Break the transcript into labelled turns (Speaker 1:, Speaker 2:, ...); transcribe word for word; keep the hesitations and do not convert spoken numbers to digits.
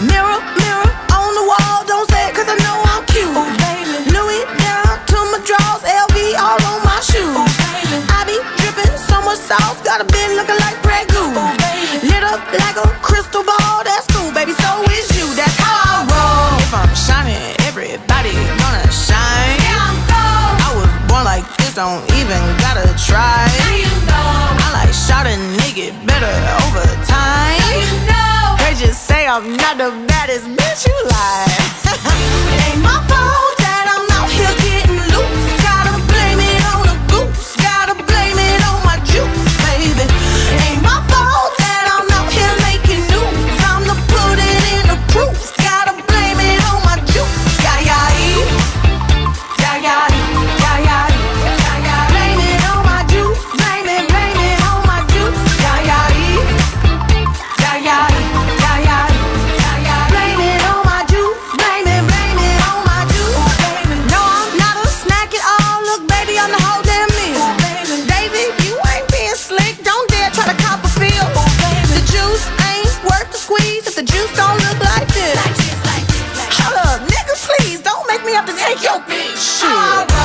Speaker 1: Mirror, mirror on the wall, don't say it cause I know I'm cute. Ooh, baby. Louis down to my drawers, L V all on my shoes. Ooh, baby. I be dripping so much sauce, got a bit looking like Grey Goose. Ooh, baby. Lit up like a crystal ball, that's cool, baby, so is you, that's how I roll. If I'm shining, everybody gonna shine. Yeah, I'm gold. I was born like this, don't even gotta try. Now you know. I like shot a nigga better over time. Now you know. They just say I'm not the baddest bitch, you lie. It ain't my fault that I'm out here getting loose. Gotta blame it on the goose, gotta blame it on my juice, baby. It ain't my fault that I'm out here making news. Time to put it in the proof. Gotta blame it on my juice. Yeah, yeah, yeah, yeah, yeah, yeah, yeah. Blame it on my juice. Blame it, blame it on my juice. Yeah, yeah, yeah, yeah, yeah, yeah, yeah. Blame it on my juice. Blame it, blame it on my juice. No, I'm not a snack at all. Look, baby, I'm the whole damn meal. David, you ain't being slick. Don't dare try to cop a feel. The juice ain't worth the squeeze if the juice don't look like this. Hold up, nigga, please don't make me have to take your bitch. Shit.